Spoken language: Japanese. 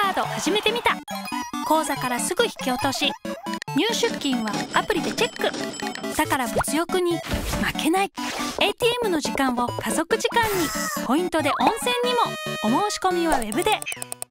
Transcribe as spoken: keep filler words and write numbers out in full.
カード始めてみた。口座からすぐ引き落とし、入出金はアプリでチェック。だから物欲に負けない。 エーティーエム の時間を家族時間に、ポイントで温泉にも。お申し込みはウェブで。